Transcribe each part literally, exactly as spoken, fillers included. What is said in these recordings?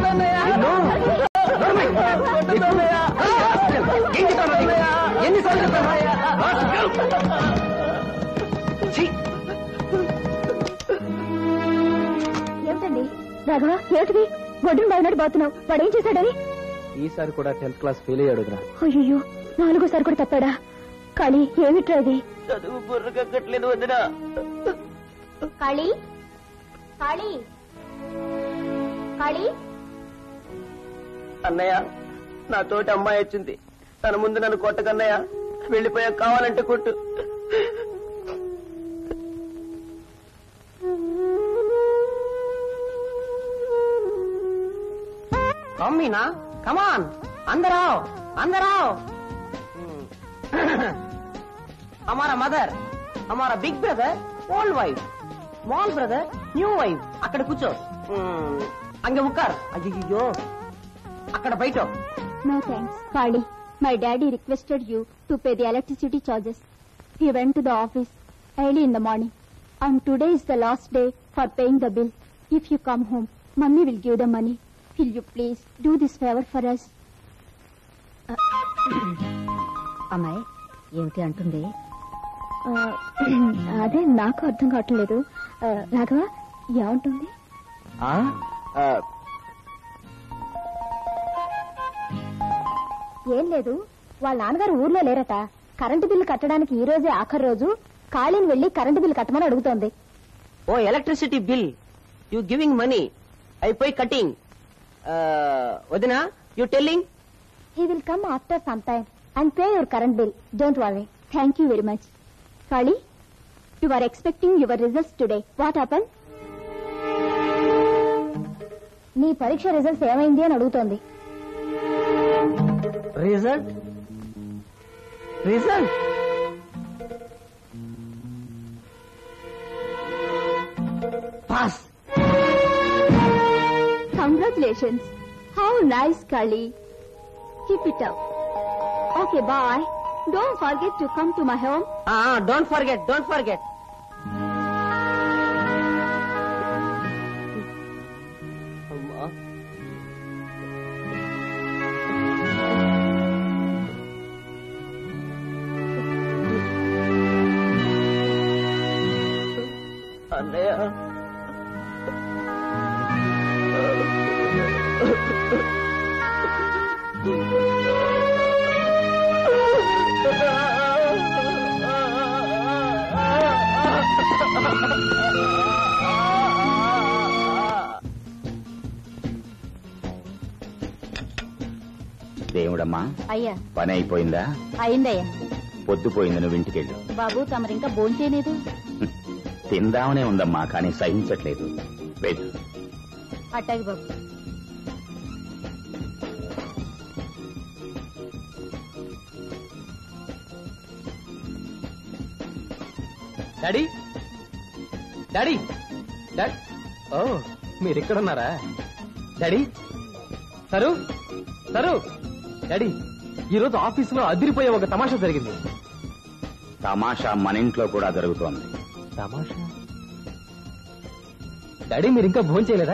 ఏమిటండి రాఘవ, ఏమిటిది గొడ్డును బాగున్నాడు బాగుతున్నావు? వాడు ఏం చేశాడని? ఈసారి కూడా టెన్త్ క్లాస్ ఫెయిల్ అయ్యాడు. అయ్యో, నాలుగోసారి కూడా తప్పాడా? కాళీ, ఏమిట్రా ఇది? చదువు బుర్రకట్టలేదు వదినా. కాళీ, కాళీ, కాళీ. అన్నయ్య, నా తోటి అమ్మాయి వచ్చింది. తన ముందు నన్ను కొట్టకన్నయ్య. వెళ్ళిపోయా, కావాలంటే కొట్టు. మమ్మీనా, కమాన్, అందరావ్ అందరావ్. हमारा मदर, हमारा big brother, old wife, small brother, new wife. అక్కడ కూర్చో. అంగే ఉక్కార్. అయ్యో, అక్కడ బయట. No thanks, Kali. My daddy requested you to pay the electricity charges. He went to the office early in the morning, and today is the last day for paying the bill. If you come home, Mummy will give the money. Will you please do this favor for us? అమ్మాయి ఏమిటి అంటుంది? అదే నాకు అర్థం కావట్లేదు. రాఘవ, ఏమంటుంది? ఏం లేదు, వాళ్ళ నాన్నగారు ఊర్లో లేరట. కరెంటు బిల్లు కట్టడానికి ఈ రోజే ఆఖరి రోజు. ఖాళీని వెళ్లి కరెంటు బిల్లు కట్టమని అడుగుతోంది. ఓ electricity bill, you giving money, అయిపోయి కటింగ్. వదినా, you telling? He will come after some time and pay your current bill. Don't worry. Thank you very much. Kali, you are expecting your results today. What happened? నీ పరీక్ష results ఏమైంది అని అడుగుతోంది. Result result pass. Congratulations. How nice, Kali. Keep it up. Okay, bye. Don't forget to come to my home. Ah, don't forget, don't forget. Amma. Annaya. దేవుడమ్మా, అయ్యా, పని అయిపోయిందా? అయిందయ్యా. పొద్దుపోయింది, నువ్వు ఇంటికెళ్ళు. బాబు, తమరింకా భోంచేయలేదు? తిందామనే ఉందమ్మా, కానీ సహించట్లేదు. వెళ్ళు. అట్టాగి బాబు. Daddy, daddy, daddy. ఓ, మీరు ఎక్కడున్నారా? Daddy, sir sir. డాడీ, ఈరోజు ఆఫీసులో అదిరిపోయే ఒక తమాషా జరిగింది. తమాషా మన ఇంట్లో కూడా జరుగుతోంది. తమాషా? డాడీ, మీరు ఇంకా భోజనం చేయలేదా?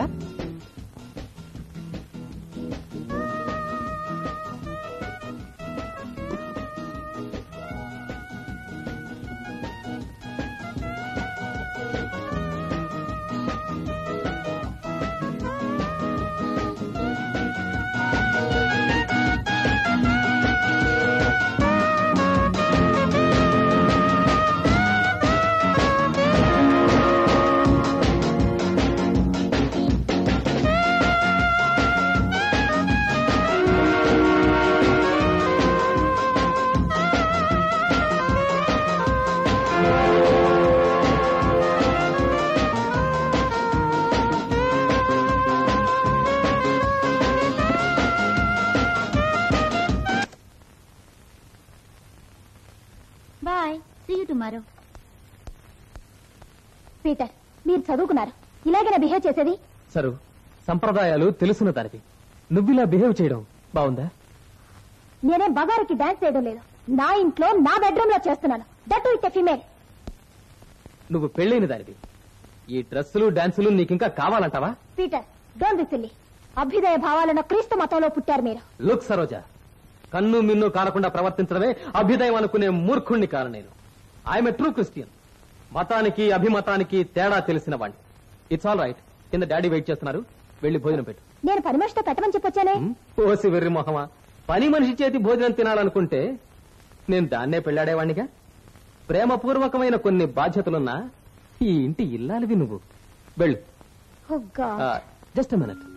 పీటర్, మీరు చదువుకున్నారు, ఇలాగైనా బిహేవ్ చేసేది? సరు, సంప్రదాయాలు తెలుసున్న దానివి నువ్విలా బిహేవ్ చేయడం బాగుందా? నేనేం బగారికి డాన్స్ చేయడం లేదు. నా ఇంట్లో నా బెడ్రూమ్ లో చేస్తున్నాను. That it female. నువ్వు పెళ్ళైన దానివి. ఈ డ్రెస్సులు డాన్సులు నీకింకా కావాలంటావా? Peter, don't be silly. అభ్యుదయ భావాలను క్రీస్తు మతంలో పుట్టారు మీరు. లుక్ సరోజ, కన్ను మిన్ను కానకుండా ప్రవర్తించడమే అభ్యుదయం అనుకునే మూర్ఖుణ్ణి కాను నేను. I'm a true Christian. మతానికి అభిమతానికి తేడా తెలిసిన వాణ్ణి. It's all right. కింద డాడీ వెయిట్ చేస్తున్నారు, వెళ్లి భోజనం పెట్టు. నేను పని మనిషితో పెట్టమని చెప్పొచ్చానే. ఓసి వెర్రి మొహమా, పని మనిషి చేతి భోజనం తినాలనుకుంటే నేను దాన్నే పెళ్లాడేవాణ్ణిగా. ప్రేమపూర్వకమైన కొన్ని బాధ్యతలున్నా ఈ ఇంటి ఇల్లాలివి నువ్వు. వెళ్ళు. Just a minute.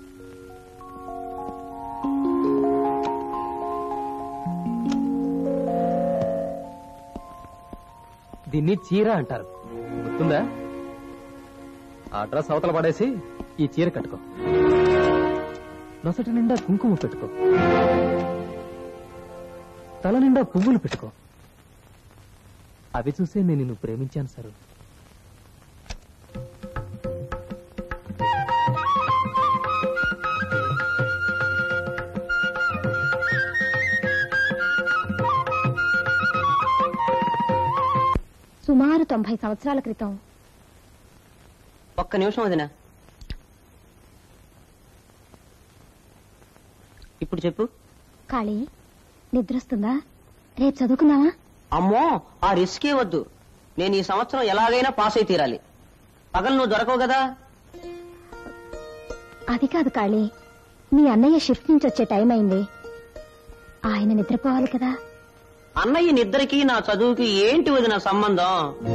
దీన్ని చీర అంటారు, గుర్తుందా? ఆ డ్రెస్ అవతల పడేసి ఈ చీర కట్టుకో. నొసటి నిండా కుంకుమ పెట్టుకో, తల నిండా పువ్వులు పెట్టుకో. అవి చూసే నేను నిన్ను ప్రేమించాను సరు. సుమారు తొంభై సంవత్సరాల క్రితం. ఒక్క నిమిషం వదినా. ఇప్పుడు చెప్పు. కాళీ, నిద్రొస్తుందా? రేపు చదువుకుందామా? అమ్మో, ఆ రిస్కే వద్దు. నేను ఈ సంవత్సరం ఎలాగైనా పాస్ అయి తీరాలి. పగలు నువ్వు దొరకవు కదా. అది కాదు కాళీ, మీ అన్నయ్య షిఫ్ట్ నుంచి వచ్చే టైం అయింది. ఆయన నిద్రపోవాలి కదా. అన్నయ్య నిద్రకి నా చదువుకి ఏంటి వదిన సంబంధం?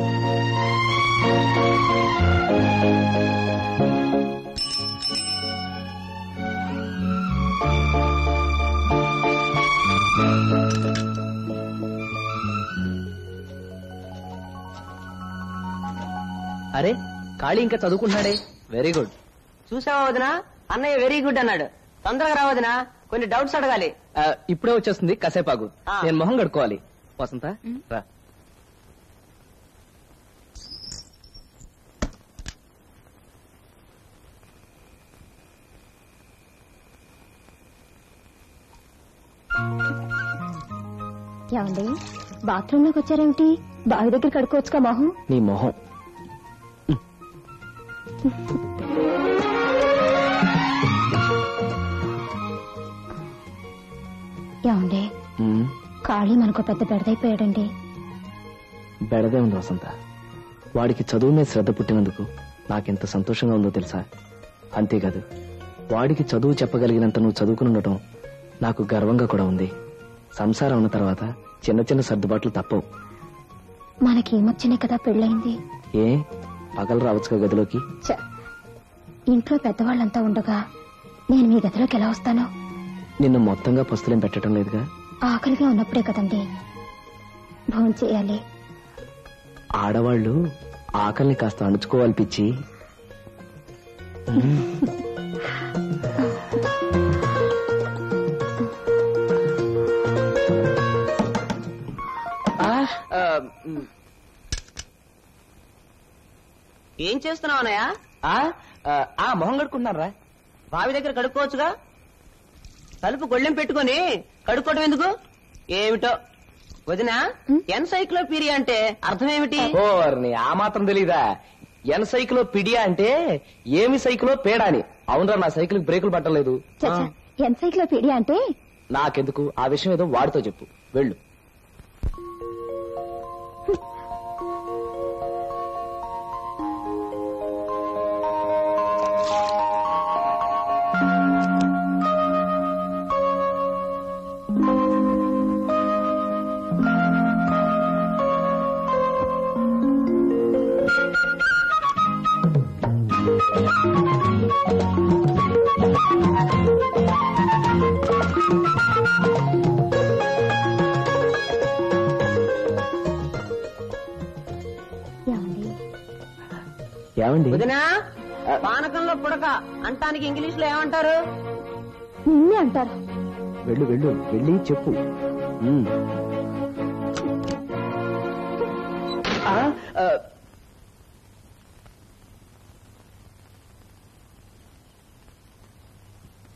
అరే, ఖాళీ ఇంకా చదువుకుంటున్నాడే. Very good. చూసావా వదినా, అన్నయ్య వెరీ గుడ్ అన్నాడు. తొందరగా రా వదినా, కొన్ని డౌట్స్ అడగాలి. ఇప్పుడే వచ్చేస్తుంది, కాసేపు ఆగు. ఆ. నేను మొహం కడుక్కోవాలి. వసంత రా. ఏమండి, బాత్రూమ్ లోకి వచ్చారేమిటి? బావి దగ్గర కడుక్కోవచ్చుగా మొహం. నీ మొహం. ఏమండి, ఖాళీ మనకు పెద్ద బెడదైపోయాడండి. బెడదే ఉంది వసంత. వాడికి చదువు మీద శ్రద్ధ పుట్టినందుకు నాకెంత సంతోషంగా ఉందో తెలుసా? అంతేకాదు, వాడికి చదువు చెప్పగలిగినంత నువ్వు చదువుకుని ఉండటం నాకు గర్వంగా కూడా ఉంది. సంసారం ఉన్న తర్వాత చిన్న చిన్న సర్దుబాట్లు తప్పవు. మనకి ఈ మధ్యనే కదా పెళ్ళయింది. ఏ పగలు రావచ్చుగా గదిలోకి? ఛ, ఇంట్లో పెద్దవాళ్ళంతా ఉండగా నేను మీ గదిలోకి ఎలా వస్తాను? నిన్ను మొత్తంగా పస్తులేం పెట్టడం లేదుగా. ఆకలిగా ఉన్నప్పుడే కదండి భోజనం చేయాలి. ఆడవాళ్లు ఆకలిని కాస్త అణుచుకోవాలి పిచ్చి. ఏం చేస్తున్నావు అన్నయ్య? ఆ మొహం కడుకుంటున్నారా? బావి దగ్గర కడుక్కోవచ్చుగా. తలుపు గొళ్ళెం పెట్టుకుని కడుక్కోవడం ఎందుకు? ఏమిటో వదినా, ఎన్సైక్లోపీడియా అంటే అర్థమేమిటి? ఓ వారిని, ఆ మాత్రం తెలీదా? ఎన్ సైకిలో పిడియా అంటే ఏమి సైకిలో పేడా అని. అవునరా, నా సైకిల్ బ్రేకులు పట్టలేదు. ఎన్సైక్లోపీడియా అంటే నాకెందుకు, ఆ విషయం ఏదో వాడితో చెప్పు. వెళ్ళు. ఏమండి వదినా, పానకంలో పుడక అంటానికి ఇంగ్లీష్ లో ఏమంటారు? నిన్నే అంటారు. వెళ్ళు వెళ్ళు వెళ్ళి చెప్పు. ఉమ్. ఆ, ఆ,